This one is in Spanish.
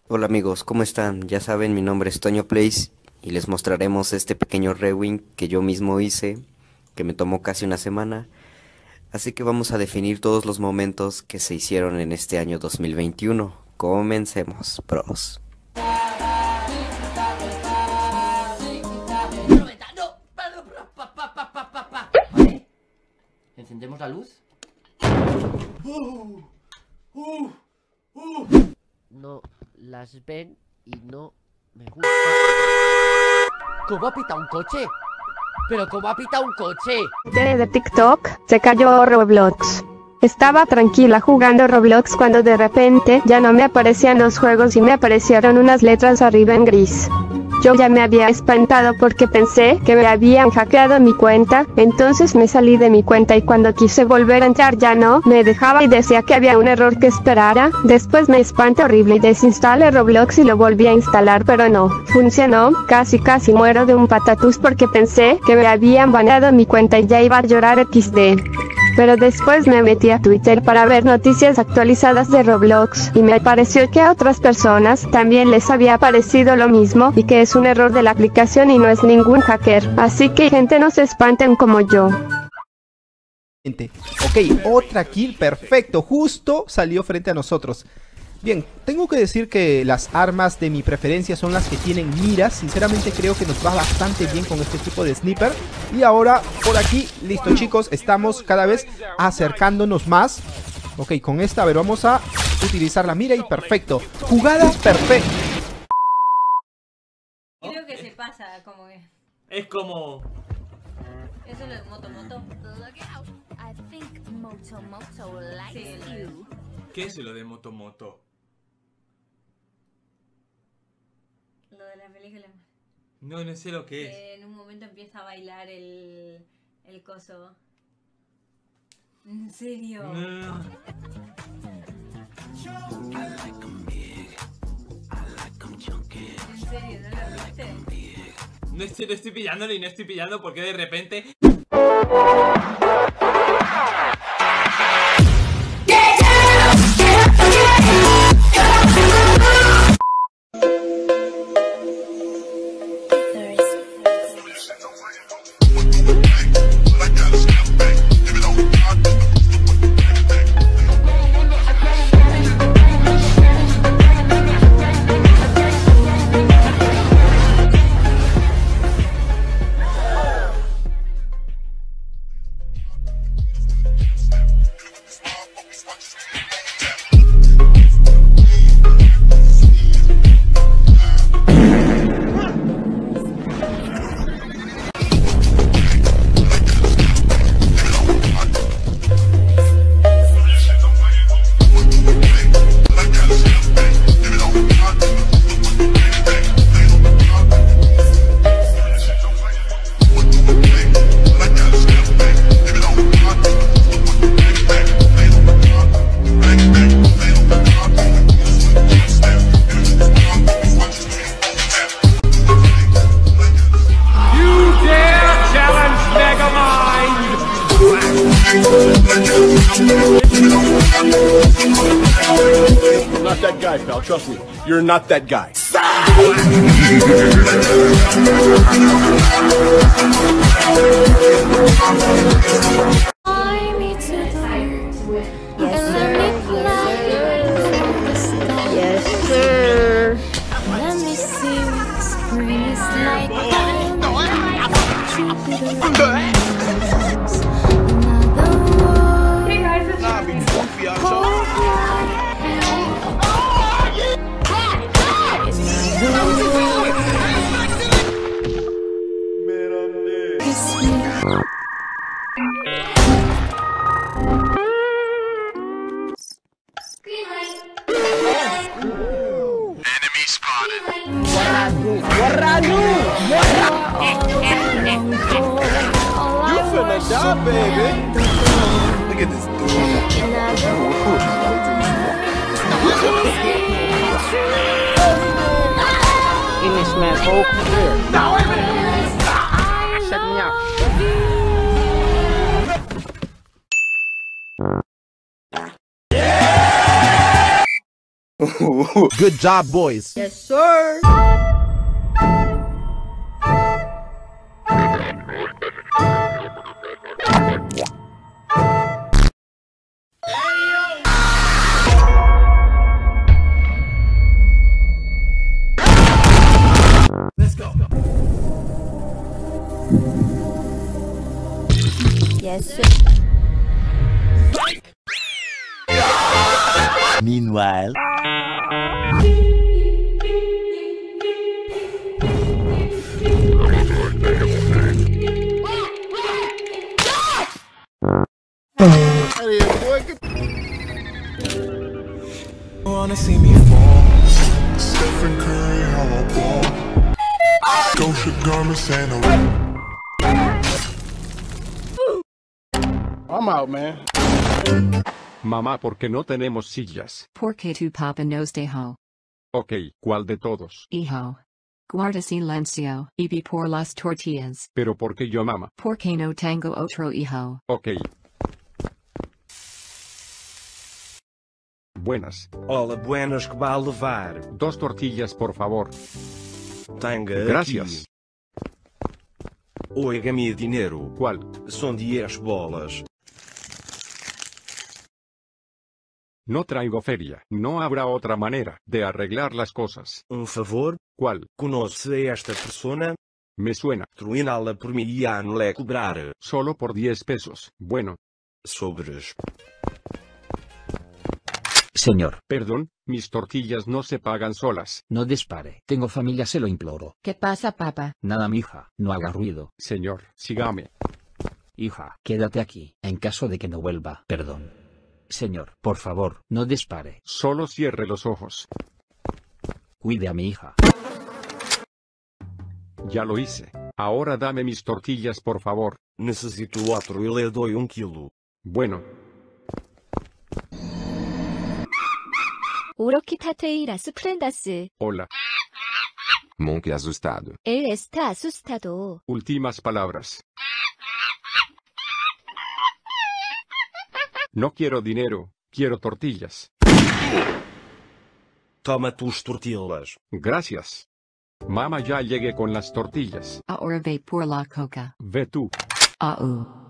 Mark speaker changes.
Speaker 1: Hola amigos, ¿cómo están? Ya saben, mi nombre es Toño Plays y les mostraremos este pequeño rewind que yo mismo hice, que me tomó casi una semana. Así que vamos a definir todos los momentos que se hicieron en este año 2021. Comencemos, pros.
Speaker 2: Vale. Encendemos la luz. No las ven y no me gusta. ¿Cómo ha pitado un coche? ¿Pero cómo ha pitado un coche?
Speaker 3: De TikTok, se cayó Roblox. Estaba tranquila jugando Roblox cuando de repente ya no me aparecían los juegos y me aparecieron unas letras arriba en gris. Yo ya me había espantado porque pensé que me habían hackeado mi cuenta, entonces me salí de mi cuenta y cuando quise volver a entrar ya no me dejaba y decía que había un error que esperara. Después me espanté horrible y desinstalé Roblox y lo volví a instalar, pero no funcionó. Casi muero de un patatús porque pensé que me habían baneado mi cuenta y ya iba a llorar XD. Pero después me metí a Twitter para ver noticias actualizadas de Roblox y me pareció que a otras personas también les había parecido lo mismo y que es un error de la aplicación y no es ningún hacker. Así que gente, no se espanten como yo.
Speaker 4: Ok, otra kill, perfecto, justo salió frente a nosotros. Bien, tengo que decir que las armas de mi preferencia son las que tienen miras. Sinceramente creo que nos va bastante bien con este tipo de sniper. Y ahora, por aquí, listo chicos, estamos cada vez acercándonos más. Ok, con esta, a ver, vamos a utilizar la mira y perfecto. Jugada perfecta.
Speaker 5: Creo que se pasa, como que...
Speaker 6: Es como...
Speaker 5: Eso es lo de Moto. Sí,
Speaker 6: ¿Qué es lo de Moto?
Speaker 5: lo de la película.
Speaker 6: No sé lo que es.
Speaker 5: Que en un momento empieza a bailar el coso. ¿En serio?
Speaker 6: No.
Speaker 5: ¿En serio? ¿No lo viste?
Speaker 6: No estoy pillándolo y no estoy pillando porque de repente...
Speaker 7: Not that guy, pal. Trust me. You're not that guy.
Speaker 3: Yes, sir.
Speaker 8: Let me see what spring is like.
Speaker 5: Hey guys, it's
Speaker 7: Enemy spotted. You finna die, baby. Look at this dude.
Speaker 9: English man, whole career.
Speaker 7: No, wait a minute.
Speaker 9: Check me out.
Speaker 4: Good job, boys.
Speaker 2: Yes, sir.
Speaker 6: Let's go.
Speaker 8: Yes, sir.
Speaker 10: Meanwhile.
Speaker 11: Wanna see me fall? Stephen Curry, how I ball. Gosha garments and
Speaker 9: I'm out, man.
Speaker 12: Mamá, ¿por qué no tenemos sillas?
Speaker 13: Porque tu papa nos dejó.
Speaker 12: Ok, ¿cuál de todos?
Speaker 13: Hijo. Guarda silencio, y por las tortillas.
Speaker 12: ¿Pero por qué yo, mamá?
Speaker 13: Porque no tengo otro hijo.
Speaker 12: Ok. Buenas.
Speaker 14: Hola, buenas, que va a levar?
Speaker 12: 2 tortillas, por favor.
Speaker 14: Tenga
Speaker 12: Gracias.
Speaker 14: aqui. Oiga-me dinheiro.
Speaker 12: ¿Cuál?
Speaker 14: São 10 bolas.
Speaker 12: No traigo feria. No habrá otra manera de arreglar las cosas.
Speaker 14: Favor?
Speaker 12: ¿Cuál?
Speaker 14: Conoce a esta persona?
Speaker 12: Me suena.
Speaker 14: Truinala por mim e a lhe cobrar.
Speaker 12: Solo por 10 pesos. Bueno.
Speaker 14: Sobres.
Speaker 15: Señor.
Speaker 12: Perdón, mis tortillas no se pagan solas.
Speaker 15: No dispare. Tengo familia, se lo imploro.
Speaker 13: ¿Qué pasa, papá?
Speaker 15: Nada, mija. No haga ruido.
Speaker 12: Señor, sígame.
Speaker 15: Hija, quédate aquí, en caso de que no vuelva. Perdón. Señor, por favor, no dispare.
Speaker 12: Solo cierre los ojos.
Speaker 15: Cuide a mi hija.
Speaker 12: Ya lo hice. Ahora dame mis tortillas, por favor.
Speaker 14: Necesito otro y le doy 1 kilo.
Speaker 12: Bueno.
Speaker 8: Uroquitateirás prendas.
Speaker 12: Hola.
Speaker 16: Monkey asustado.
Speaker 8: Él está asustado.
Speaker 12: Últimas palabras. No quiero dinero, quiero tortillas.
Speaker 14: Toma tus tortillas.
Speaker 12: Gracias. Mamá, ya llegué con las tortillas.
Speaker 13: Ahora ve por la coca.
Speaker 12: Ve tú.
Speaker 13: Au.